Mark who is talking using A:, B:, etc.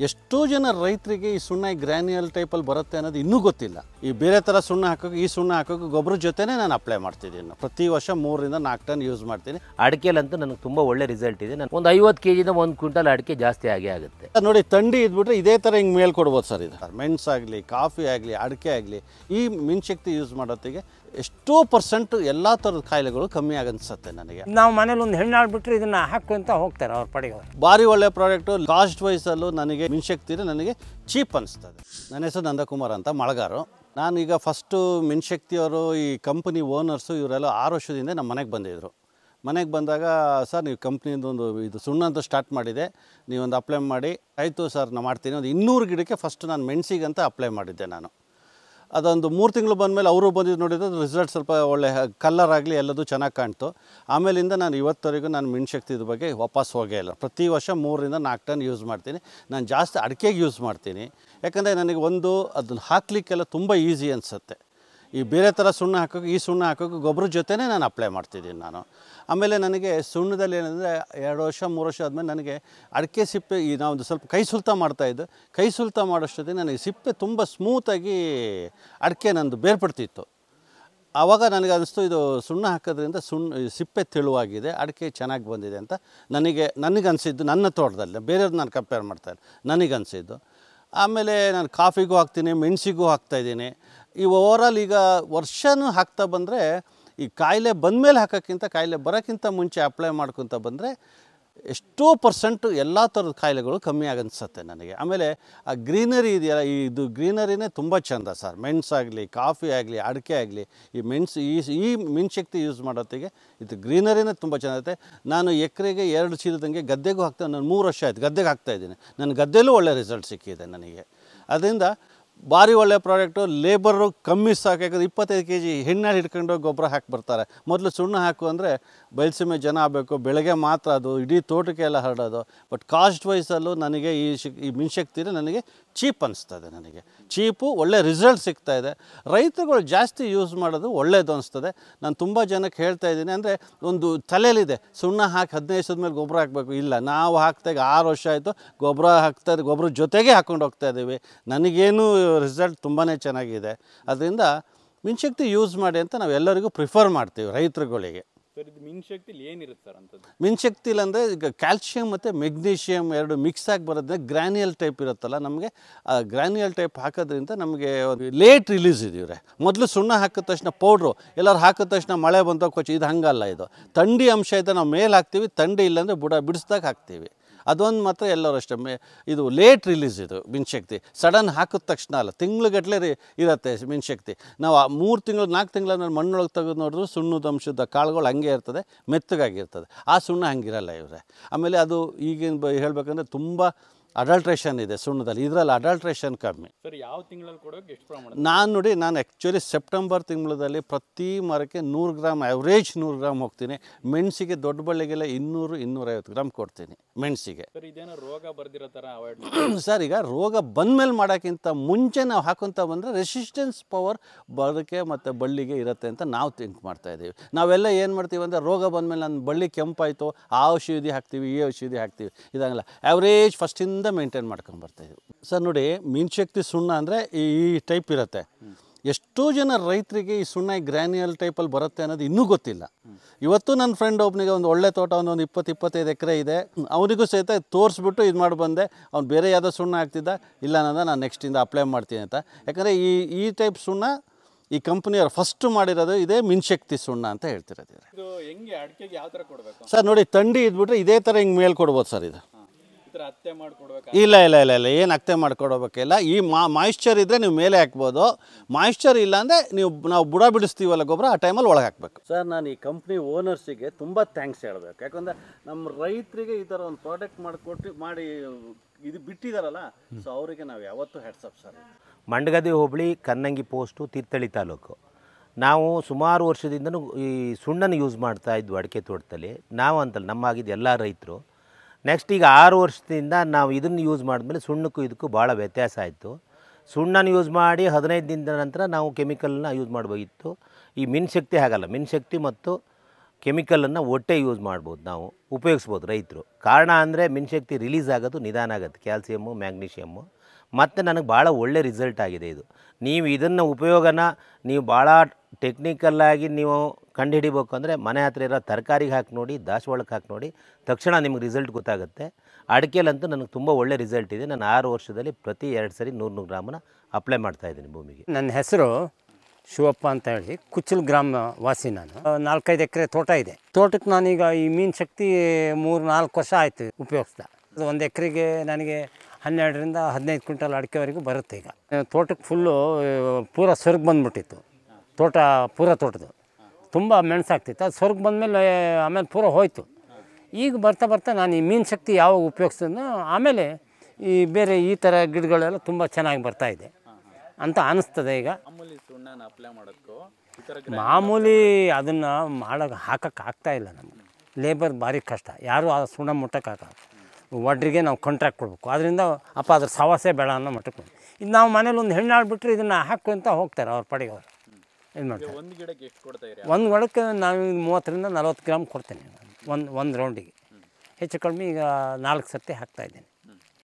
A: ಎಷ್ಟೋ ಜನ ರೈತರಿಗೆ ಈ ಸುಣ್ಣ ಗ್ರ್ಯಾನ್ಯುಯಲ್ ಟೈಪಲ್ಲಿ ಬರುತ್ತೆ ಅನ್ನೋದು ಇನ್ನೂ ಗೊತ್ತಿಲ್ಲ. ಈ ಬೇರೆ ಥರ ಸುಣ್ಣ ಹಾಕೋಕೆ ಈ ಸುಣ್ಣ ಹಾಕೋಕೆ ಗೊಬ್ಬರ ಜೊತೆನೇ ನಾನು ಅಪ್ಲೈ ಮಾಡ್ತಿದ್ದೀನಿ. ಪ್ರತಿ ವರ್ಷ 3 ರಿಂದ 4 ಟನ್ ಯೂಸ್ ಮಾಡ್ತೀನಿ.
B: ಅಡಿಕೆಲಂತೂ ನನಗೆ ತುಂಬ ಒಳ್ಳೆ ರಿಸಲ್ಟ್ ಇದೆ. ನಾನು ಒಂದು 50 kg 1 ಕ್ವಿಂಟಲ್ ಅಡಿಕೆ ಜಾಸ್ತಿ ಆಗುತ್ತೆ.
A: ನೋಡಿ, ತಂಡಿ ಇದ್ಬಿಟ್ರೆ ಇದೇ ಥರ ಹಿಂಗೆ ಮೇಲೆ ಕೊಡ್ಬೋದು ಸರ್. ಇದು ಮೆಣಸಾಗಲಿ, ಕಾಫಿ ಆಗಲಿ, ಅಡಿಕೆ ಆಗಲಿ, ಈ ಮಿನ್ಶಕ್ತಿ ಯೂಸ್ ಮಾಡೋತ್ತಿಗೆ ಎಷ್ಟೋ % ಎಲ್ಲ ಥರದ ಕಾಯಿಲೆಗಳು ಕಮ್ಮಿ ಆಗನ್ಸುತ್ತೆ ನನಗೆ.
C: ನಾವು ಮನೇಲಿ ಒಂದು ಹೆಣ್ಣು ಆಡ್ಬಿಟ್ರೆ ಇದನ್ನ ಹಾಕುವಂತ ಹೋಗ್ತಾರೆ ಅವ್ರ ಪಡೆಗೆ.
A: ಭಾರಿ ಒಳ್ಳೆ ಪ್ರಾಡಕ್ಟು. ಕಾಸ್ಟ್ ವೈಸಲ್ಲೂ ನನಗೆ ಮಿನ್ಶಕ್ತಿ ನನಗೆ ಚೀಪ್ ಅನಿಸ್ತದೆ. ನನ್ನ ಹೆಸರು ನಂದಕುಮಾರ್ ಅಂತ, ಮಳಗಾರು. ನಾನೀಗ ಫಸ್ಟು ಮಿನ್ಶಕ್ತಿಯವರು ಈ ಕಂಪನಿ ಓನರ್ಸು ಇವರೆಲ್ಲ 6 ವರ್ಷದಿಂದ ನಮ್ಮ ಮನೆಗೆ ಬಂದಿದ್ದರು. ಮನೆಗೆ ಬಂದಾಗ, ಸರ್ ನೀವು ಕಂಪ್ನಿದೊಂದು ಇದು ಸುಣ್ಣ ಅಂತ ಸ್ಟಾರ್ಟ್ ಮಾಡಿದೆ, ನೀವೊಂದು ಅಪ್ಲೈ ಮಾಡಿ. ಆಯಿತು ಸರ್, ನಾನು ಮಾಡ್ತೀನಿ. ಒಂದು 200 ಗಿಡಕ್ಕೆ ಫಸ್ಟ್ ನಾನು ಮೆಣಸಿಗಂತ ಅಪ್ಲೈ ಮಾಡಿದ್ದೆ ನಾನು. ಅದೊಂದು 3 ತಿಂಗಳು ಬಂದಮೇಲೆ ಅವರು ಬಂದಿದ್ದು ನೋಡಿದ್ರೆ ರಿಸಲ್ಟ್ ಸ್ವಲ್ಪ ಒಳ್ಳೆ ಕಲರ್ ಆಗಲಿ ಎಲ್ಲದೂ ಚೆನ್ನಾಗಿ ಕಾಣ್ತು. ಆಮೇಲಿಂದ ನಾನು ಇವತ್ತವರೆಗೂ ನಾನು ಮಿನ್ಶಕ್ತಿದ ಬಗ್ಗೆ ವಾಪಸ್ ಹೋಗೇ ಇಲ್ಲ. ಪ್ರತಿ ವರ್ಷ 3 ರಿಂದ 4 ಟನ್ ಯೂಸ್ ಮಾಡ್ತೀನಿ. ನಾನು ಜಾಸ್ತಿ ಅಡಿಕೆಗೆ ಯೂಸ್ ಮಾಡ್ತೀನಿ. ಯಾಕಂದರೆ ನನಗೆ ಅದನ್ನು ಹಾಕಲಿಕ್ಕೆಲ್ಲ ತುಂಬ ಈಸಿ ಅನಿಸುತ್ತೆ. ಈ ಬೇರೆ ಥರ ಸುಣ್ಣ ಹಾಕೋಕೆ ಈ ಸುಣ್ಣ ಹಾಕೋಕೆ ಗೊಬ್ಬರ ಜೊತೆನೇ ನಾನು ಅಪ್ಲೈ ಮಾಡ್ತಿದ್ದೀನಿ ನಾನು. ಆಮೇಲೆ ನನಗೆ ಸುಣ್ಣದಲ್ಲಿ ಏನಂದರೆ 2 ವರ್ಷ 3 ವರ್ಷ ಆದಮೇಲೆ ನನಗೆ ಅಡಿಕೆ ಸಿಪ್ಪೆ ನಾವೊಂದು ಸ್ವಲ್ಪ ಕೈ ಸುಲ್ತ ಮಾಡ್ತಾಯಿದ್ದು. ಕೈ ಸುಲ್ತ ಮಾಡೋಷ್ಟೊತ್ತಿಗೆ ನನಗೆ ಸಿಪ್ಪೆ ತುಂಬ ಸ್ಮೂತಾಗಿ ಅಡಿಕೆ ನಂದು ಬೇರ್ಪಡ್ತಿತ್ತು. ಆವಾಗ ನನಗೆ ಅನ್ನಿಸ್ತು, ಇದು ಸುಣ್ಣ ಹಾಕೋದ್ರಿಂದ ಸಿಪ್ಪೆ ತೆಳುವಾಗಿದೆ, ಅಡಿಕೆ ಚೆನ್ನಾಗಿ ಬಂದಿದೆ ಅಂತ ನನಗನ್ಸಿದ್ದು. ನನ್ನ ತೋಟದಲ್ಲಿ ಬೇರೆಯವ್ರು ನಾನು ಕಂಪೇರ್ ಮಾಡ್ತಾಯಿಲ್ಲ, ನನಗನ್ಸಿದ್ದು. ಆಮೇಲೆ ನಾನು ಕಾಫಿಗೂ ಹಾಕ್ತೀನಿ, ಮೆಣಸಿಗೂ ಹಾಕ್ತಾಯಿದ್ದೀನಿ. ಈ ಓವರಾಲ್ ಈಗ ವರ್ಷನೂ ಹಾಕ್ತಾ ಬಂದರೆ, ಈ ಕಾಯಿಲೆ ಬಂದಮೇಲೆ ಹಾಕೋಕ್ಕಿಂತ ಕಾಯಿಲೆ ಬರೋಕ್ಕಿಂತ ಮುಂಚೆ ಅಪ್ಲೈ ಮಾಡ್ಕೊತ ಬಂದರೆ ಎಷ್ಟೋ % ಎಲ್ಲ ಥರದ ಕಾಯಿಲೆಗಳು ಕಮ್ಮಿ ಆಗನ್ಸುತ್ತೆ ನನಗೆ. ಆಮೇಲೆ ಆ ಗ್ರೀನರಿ ಇದೆಯಲ್ಲ, ಇದು ಗ್ರೀನರಿನೇ ತುಂಬ ಚೆಂದ ಸರ್. ಮೆಣಸಾಗಲಿ, ಕಾಫಿ ಆಗಲಿ, ಅಡಿಕೆ ಆಗಲಿ, ಈ ಈ ಮಿನ್ಶಕ್ತಿ ಯೂಸ್ ಮಾಡೋತ್ತಿಗೆ ಇದು ಗ್ರೀನರಿನೇ ತುಂಬ ಚೆನ್ನಾಗಿರುತ್ತೆ. ನಾನು ಎಕರೆಗೆ 2 ಚೀಲದಂಗೆ ಗದ್ದೆಗೂ ಹಾಕ್ತೇನೆ. ನಾನು 3 ವರ್ಷ ಆಯಿತು ಗದ್ದೆಗೆ ಹಾಕ್ತಾಯಿದ್ದೀನಿ. ನನ್ನ ಗದ್ದೆಯಲ್ಲೂ ಒಳ್ಳೆ ರಿಸಲ್ಟ್ ಸಿಕ್ಕಿದೆ ನನಗೆ. ಅದರಿಂದ ಭಾರಿ ಒಳ್ಳೆ ಪ್ರಾಡಕ್ಟು. ಲೇಬರು ಕಮ್ಮಿ ಸಾಕು. ಯಾಕಂದರೆ 25 kg ಹೆಣ್ಣಾಳು ಹಿಡ್ಕೊಂಡು ಗೊಬ್ಬರ ಹಾಕಿ ಬರ್ತಾರೆ. ಮೊದಲು ಸುಣ್ಣ ಹಾಕು ಅಂದರೆ ಬಯಲುಸೀಮೆ ಜನ ಆಗಬೇಕು, ಬೆಳಗ್ಗೆ ಮಾತ್ರ ಅದು ಇಡೀ ತೋಟಕ್ಕೆ ಎಲ್ಲ ಹರಡೋದು. ಬಟ್ ಕಾಸ್ಟ್ ವೈಸಲ್ಲೂ ನನಗೆ ಈ ಮಿನ್ಶಕ್ತಿನೇ ನನಗೆ ಚೀಪ್ ಅನಿಸ್ತದೆ. ನನಗೆ ಚೀಪು, ಒಳ್ಳೆ ರಿಸಲ್ಟ್ ಸಿಗ್ತಾಯಿದೆ. ರೈತರುಗಳು ಜಾಸ್ತಿ ಯೂಸ್ ಮಾಡೋದು ಒಳ್ಳೆಯದು ಅನಿಸ್ತದೆ. ನಾನು ತುಂಬ ಜನಕ್ಕೆ ಹೇಳ್ತಾಯಿದ್ದೀನಿ. ಅಂದರೆ ಒಂದು ತಲೆಯಲ್ಲಿದೆ, ಸುಣ್ಣ ಹಾಕಿ 15 ದಿವಸದ ಮೇಲೆ ಗೊಬ್ಬರ ಹಾಕಬೇಕು. ಇಲ್ಲ, ನಾವು ಹಾಕ್ತಾಗ 6 ವರ್ಷ ಆಯಿತು ಗೊಬ್ಬರ ಹಾಕ್ತಾಯಿದ್ದೆ, ಗೊಬ್ಬರ ಜೊತೆಗೆ ಹಾಕ್ಕೊಂಡು ಹೋಗ್ತಾಯಿದ್ದೀವಿ. ನನಗೇನು ರಿಸಲ್ಟ್ ತುಂಬಾ ಚೆನ್ನಾಗಿದೆ. ಅದರಿಂದ ಮಿನ್ಶಕ್ತಿ ಯೂಸ್ ಮಾಡಿ ಅಂತ ನಾವು ಎಲ್ಲರಿಗೂ ಪ್ರಿಫರ್ ಮಾಡ್ತೀವಿ ರೈತರುಗಳಿಗೆ.
D: ಸರ್, ಇದು ಮಿನ್ಶಕ್ತಿಲಿ ಏನಿರುತ್ತೆ ಸರ್ ಅಂತದ್ದು?
A: ಮಿನ್ಶಕ್ತಿಲಿ ಅಂದರೆ ಈಗ ಕ್ಯಾಲ್ಶಿಯಂ ಮತ್ತು ಮೆಗ್ನೀಷಿಯಮ್ 2 ಮಿಕ್ಸ್ ಆಗಿ ಬರೋದ್ರೆ ಗ್ರ್ಯಾನ್ಯುಯಲ್ ಟೈಪ್ ಇರುತ್ತಲ್ಲ, ನಮಗೆ ಆ ಗ್ರ್ಯಾನ್ಯುಯಲ್ ಟೈಪ್ ಹಾಕೋದ್ರಿಂದ ನಮಗೆ ಲೇಟ್ ರಿಲೀಸ್ ಇದೀವ್ರೆ. ಮೊದಲು ಸುಣ್ಣ ಹಾಕಿದ ತಕ್ಷಣ ಪೌಡ್ರು ಎಲ್ಲರೂ ಹಾಕಿದ ತಕ್ಷಣ ಮಳೆ ಬಂದಾಗ ಕೊಚ್ಚಿ, ಇದು ಹಂಗಲ್ಲ. ಇದು ತಂಡಿ ಅಂಶ ಇದ್ದರೆ ನಾವು ಮೇಲೆ ಹಾಕ್ತೀವಿ, ತಂಡಿ ಇಲ್ಲಾಂದರೆ ಬಿಡಿಸ್ದಾಗ ಹಾಕ್ತೀವಿ. ಅದೊಂದು ಮಾತ್ರ ಎಲ್ಲರೂ ಅಷ್ಟೇ. ಇದು ಲೇಟ್ ರಿಲೀಸ್ ಇದು ಮಿನ್ಶಕ್ತಿ. ಸಡನ್ ಹಾಕಿದ ತಕ್ಷಣ ಅಲ್ಲ, ತಿಂಗ್ಳುಗಟ್ಟಲೆ ಇರುತ್ತೆ ಮಿನ್ಶಕ್ತಿ. ನಾವು 3 ತಿಂಗಳು 4 ತಿಂಗಳ ಮಣ್ಣೊಳಗೆ ತೆಗೆದು ನೋಡಿದ್ರು ಸುಣ್ಣದ ಅಂಶದ ಕಾಳುಗಳು ಹಂಗೆ ಇರ್ತದೆ, ಮೆತ್ತಗಾಗಿರ್ತದೆ. ಆ ಸುಣ್ಣ ಹಂಗಿರಲ್ಲ ಇವರೇ. ಆಮೇಲೆ ಅದು ಈಗಿನ ಹೇಳಬೇಕಂದ್ರೆ ತುಂಬ ಅಡಲ್ಟ್ರೇಷನ್ ಇದೆ ಸುಣ್ಣದಲ್ಲಿ. ಇದರಲ್ಲಿ ಅಡಲ್ಟ್ರೇಷನ್ ಕಮ್ಮಿ.
D: ಸರ್, ಯಾವ ತಿಂಗಳಲ್ಲಿ ಕೊಡೋಕೆ ಎಷ್ಟು ಪ್ರಮಾಣ?
A: ನಾನು ಆ್ಯಕ್ಚುಲಿ ಸೆಪ್ಟೆಂಬರ್ ತಿಂಗಳಲ್ಲಿ ಪ್ರತಿ ಮರಕ್ಕೆ 100 ಗ್ರಾಮ್, ಆವ್ರೇಜ್ 100 ಗ್ರಾಮ್ ಹೋಗ್ತೀನಿ. ಮೆಣಸಿಗೆ ದೊಡ್ಡ ಬಳ್ಳಿಗೆಲ್ಲ 200-250 ಗ್ರಾಮ್ ಕೊಡ್ತೀನಿ ಮೆಣಸಿಗೆ.
D: ಸರ್, ಇದೇನೋ ರೋಗ ಬರ್ದಿರೋ ಥರ ಅವಾಯ್ಡ್
A: ಸರ್, ಈಗ ರೋಗ ಬಂದಮೇಲೆ ಮಾಡೋಕ್ಕಿಂತ ಮುಂಚೆ ನಾವು ಹಾಕೊತ ಬಂದರೆ ರೆಸಿಸ್ಟೆನ್ಸ್ ಪವರ್ ಬರೋಕ್ಕೆ ಮತ್ತು ಬಳ್ಳಿಗೆ ಇರುತ್ತೆ ಅಂತ ನಾವು ಥಿಂಕ್ ಮಾಡ್ತಾಯಿದ್ದೀವಿ. ನಾವೆಲ್ಲ ಏನು ಮಾಡ್ತೀವಿ ಅಂದರೆ, ರೋಗ ಬಂದಮೇಲೆ ನನ್ನ ಬಳ್ಳಿ ಕೆಂಪಾಯಿತು, ಆ ಔಷಧಿ ಹಾಕ್ತೀವಿ, ಈ ಔಷಧಿ ಹಾಕ್ತೀವಿ. ಇದಾಗಲ್ಲ, ಆವ್ರೇಜ್ ಫಸ್ಟಿಂದ ಮೇಂಟೈನ್ ಮಾಡ್ಕೊಂಬರ್ತಾಯಿದ್ವಿ. ಸರ್ ನೋಡಿ, ಮಿನ್ಶಕ್ತಿ ಸುಣ್ಣ ಅಂದರೆ ಈ ಟೈಪ್ ಇರುತ್ತೆ. ಎಷ್ಟೋ ಜನ ರೈತರಿಗೆ ಈ ಸುಣ್ಣ ಗ್ರ್ಯಾನ್ಯುಯಲ್ ಟೈಪಲ್ಲಿ ಬರುತ್ತೆ ಅನ್ನೋದು ಇನ್ನೂ ಗೊತ್ತಿಲ್ಲ. ಇವತ್ತು ನನ್ನ ಫ್ರೆಂಡ್ ಒಬ್ಬನಿಗೆ ಒಂದು ಒಳ್ಳೆ ತೋಟ, ಒಂದು 20-25 ಎಕರೆ ಇದೆ. ಅವನಿಗೂ ಸಹಿತ ತೋರಿಸ್ಬಿಟ್ಟು ಇದು ಮಾಡಿ ಬಂದೆ. ಅವ್ನು ಬೇರೆ ಯಾವುದೋ ಸುಣ್ಣ ಹಾಕ್ತಿದ್ದ, ಇಲ್ಲ ಅನ್ನೋದ ನಾನು ನೆಕ್ಸ್ಟಿಂದ ಅಪ್ಲೈ ಮಾಡ್ತೀನಿ ಅಂತ. ಯಾಕಂದರೆ ಈ ಟೈಪ್ ಸುಣ್ಣ ಈ ಕಂಪ್ನಿಯವ್ರು ಫಸ್ಟ್ ಮಾಡಿರೋದು ಇದೇ ಮಿನ್ಶಕ್ತಿ ಸುಣ್ಣ ಅಂತ ಹೇಳ್ತಿರೋದು.
D: ಇದು ಹೆಂಗೆ ಅಡಿಕೆಗೆ ಯಾವ ಥರ ಕೊಡಬೇಕು
A: ಸರ್? ನೋಡಿ, ತಂಡಿ ಇದ್ಬಿಟ್ರೆ ಇದೇ ಥರ ಹಿಂಗೆ ಮೇಲೆ ಕೊಡ್ಬೋದು ಸರ್. ಇದು
D: ಹತ್ತೆ ಮಾಡ್ಕೊಡ್ಬೇಕು?
A: ಇಲ್ಲ, ಏನು ಹತ್ತೆ ಮಾಡ್ಕೊಡ್ಬೇಕಿಲ್ಲ. ಈ ಮಾಯಿಶ್ಚರ್ ಇದ್ದರೆ ನೀವು ಮೇಲೆ ಹಾಕ್ಬೋದು. ಮಾಯಿಶ್ಚರ್ ಇಲ್ಲ ಅಂದರೆ ನಾವು ಬುಡ ಬಿಡಿಸ್ತೀವಲ್ಲ ಗೊಬ್ಬರ, ಆ ಟೈಮಲ್ಲಿ ಒಳಗೆ ಹಾಕಬೇಕು. ಸರ್, ನಾನು ಈ ಕಂಪ್ನಿ ಓನರ್ಸಿಗೆ ತುಂಬ ಥ್ಯಾಂಕ್ಸ್ ಹೇಳಬೇಕು. ಯಾಕಂದರೆ ನಮ್ಮ ರೈತರಿಗೆ ಈ ಥರ ಒಂದು ಪ್ರಾಡಕ್ಟ್ ಮಾಡಿ ಇದು ಬಿಟ್ಟಿದ್ದಾರಲ್ಲ, ಸೊ ಅವರಿಗೆ ನಾವು ಯಾವತ್ತೂ ಹೆಡ್ಸಪ್ ಸರ್.
B: ಮಂಡಗದ್ದೆ ಹೋಬಳಿ, ಕನ್ನಂಗಿ ಪೋಸ್ಟು, ತೀರ್ಥಹಳ್ಳಿ ತಾಲೂಕು. ನಾವು ಸುಮಾರು ವರ್ಷದಿಂದನೂ ಈ ಸುಣ್ಣನ ಯೂಸ್ ಮಾಡ್ತಾ ಇದ್ವಿ ಅಡಿಕೆ ತೋಟದಲ್ಲಿ. ನಾವು ಅಂತಲ್ಲ, ನಮ್ಮಾಗಿದ್ದು ಎಲ್ಲ ರೈತರು. ನೆಕ್ಸ್ಟ್ ಈಗ 6 ವರ್ಷದಿಂದ ನಾವು ಇದನ್ನು ಯೂಸ್ ಮಾಡಿದ್ಮೇಲೆ ಸುಣ್ಣಕ್ಕೂ ಇದಕ್ಕೂ ಭಾಳ ವ್ಯತ್ಯಾಸ ಆಯಿತು. ಸುಣ್ಣನ ಯೂಸ್ ಮಾಡಿ 15 ದಿನದ ನಂತರ ನಾವು ಕೆಮಿಕಲ್ನ ಯೂಸ್ ಮಾಡಬೇಕಿತ್ತು. ಈ ಮಿನ್ಶಕ್ತಿ ಹಾಗಲ್ಲ. ಮಿನ್ಶಕ್ತಿ ಮತ್ತು ಕೆಮಿಕಲನ್ನು ಒಟ್ಟೆ ಯೂಸ್ ಮಾಡ್ಬೋದು, ನಾವು ಉಪಯೋಗಿಸ್ಬೋದು ರೈತರು. ಕಾರಣ ಅಂದರೆ ಮಿನ್ಶಕ್ತಿ ರಿಲೀಸ್ ಆಗೋದು ನಿಧಾನ ಆಗುತ್ತೆ, ಕ್ಯಾಲ್ಸಿಯಮ್ಮು ಮ್ಯಾಗ್ನೀಷಿಯಮ್ಮು. ಮತ್ತು ನನಗೆ ಭಾಳ ಒಳ್ಳೆ ರಿಸಲ್ಟ್ ಆಗಿದೆ ಇದು. ನೀವು ಇದನ್ನು ಉಪಯೋಗನ ನೀವು ಭಾಳ ಟೆಕ್ನಿಕಲ್ಲಾಗಿ ನೀವು ಕಂಡುಹಿಡಿಬೇಕು ಅಂದರೆ ಮನೆ ಹತ್ರ ಇರೋ ತರಕಾರಿಗೆ ಹಾಕಿ ನೋಡಿ, ದಾಸವಾಳಕ್ಕೆ ಹಾಕಿ ನೋಡಿ, ತಕ್ಷಣ ನಿಮ್ಗೆ ರಿಸಲ್ಟ್ ಗೊತ್ತಾಗುತ್ತೆ. ಅಡಿಕೆಲಂತೂ ನನಗೆ ತುಂಬ ಒಳ್ಳೆ ರಿಸಲ್ಟ್ ಇದೆ. ನಾನು 6 ವರ್ಷದಲ್ಲಿ ಪ್ರತಿ 2 ಸರಿ 100 ಗ್ರಾಮನ ಅಪ್ಲೈ ಮಾಡ್ತಾಯಿದ್ದೀನಿ ಭೂಮಿಗೆ.
C: ನನ್ನ ಹೆಸರು ಶಿವಪ್ಪ ಅಂತ ಹೇಳಿ ಕುಚ್ಚಲ್ ಗ್ರಾಮ ವಾಸಿ. ನಾನು 4-5 ಎಕರೆ ತೋಟ ಇದೆ. ತೋಟಕ್ಕೆ ನಾನೀಗ ಈ ಮೀನು ಶಕ್ತಿ 3-4 ವರ್ಷ ಆಯಿತು ಉಪಯೋಗಿಸ್ತಾ. ಅದು 1 ಎಕರೆಗೆ ನನಗೆ 12ರಿಂದ 15 ಕ್ವಿಂಟಲ್ ಅಡಿಕೆವರೆಗೂ ಬರುತ್ತೆ. ಈಗ ತೋಟಕ್ಕೆ ಫುಲ್ಲು ಪೂರ ಸ್ವರ್ಗ ಬಂದುಬಿಟ್ಟಿತ್ತು. ತೋಟ ಪೂರ ತೋಟದ್ದು ತುಂಬ ಮೆಣಸಾಗ್ತಿತ್ತು. ಅದು ಸ್ವರ್ಗ ಬಂದಮೇಲೆ ಆಮೇಲೆ ಪೂರ ಹೋಯಿತು. ಈಗ ಬರ್ತಾ ಬರ್ತಾ ನಾನು ಈ ಮೀನು ಶಕ್ತಿ ಯಾವಾಗ ಉಪಯೋಗಿಸಿದ್ನೋ ಆಮೇಲೆ ಈ ಬೇರೆ ಈ ಥರ ಗಿಡಗಳೆಲ್ಲ ತುಂಬ ಚೆನ್ನಾಗಿ ಬರ್ತಾಯಿದೆ ಅಂತ ಅನ್ನಿಸ್ತದೆ. ಈಗ
D: ಮಾಮೂಲಿ ಸುಣ್ಣನ ಅಪ್ಲೈ ಮಾಡೋದಕ್ಕೂ ಈ ಥರ
C: ಮಾಮೂಲಿ ಅದನ್ನು ಹಾಕಕ್ಕೆ ಆಗ್ತಾಯಿಲ್ಲ. ನಮಗೆ ಲೇಬರ್ ಭಾರಿ ಕಷ್ಟ. ಯಾರೂ ಆ ಸುಣ್ಣ ಮುಟ್ಟಕ್ಕಾಗಲ್ಲ. ಒಡ್ರಿಗೆ ನಾವು ಕಾಂಟ್ರಾಕ್ಟ್ ಕೊಡಬೇಕು. ಅದರಿಂದ ಅಪ್ಪ ಅದ್ರ ಸವಾಸೆ ಬೇಡ ಅನ್ನೋ ಮಟ್ಟಕ್ಕೆ ಇದು ನಾವು ಮನೇಲಿ ಒಂದು ಹೆಣ್ಣಾಳು ಬಿಟ್ಟರೆ ಇದನ್ನು ಹಾಕುವಂತ ಹೋಗ್ತಾರೆ ಅವ್ರ ಪಡೆಗೆ. ಅವರು ಇದು ಮಾಡ್ತಾರೆ.
D: ಒಂದು ಗಿಡಕ್ಕೆ ಎಷ್ಟು ಕೊಡ್ತಾ ಇರಿ?
C: ಒಂದು ಗಿಡಕ್ಕೆ ನಾನು 30ರಿಂದ 40 ಗ್ರಾಮ್ ಕೊಡ್ತೇನೆ ಒಂದು ರೌಂಡಿಗೆ. ಹೆಚ್ಚು ಕಡಿಮೆ ಈಗ 4 ಸರ್ತಿ ಹಾಕ್ತಾಯಿದ್ದೀನಿ.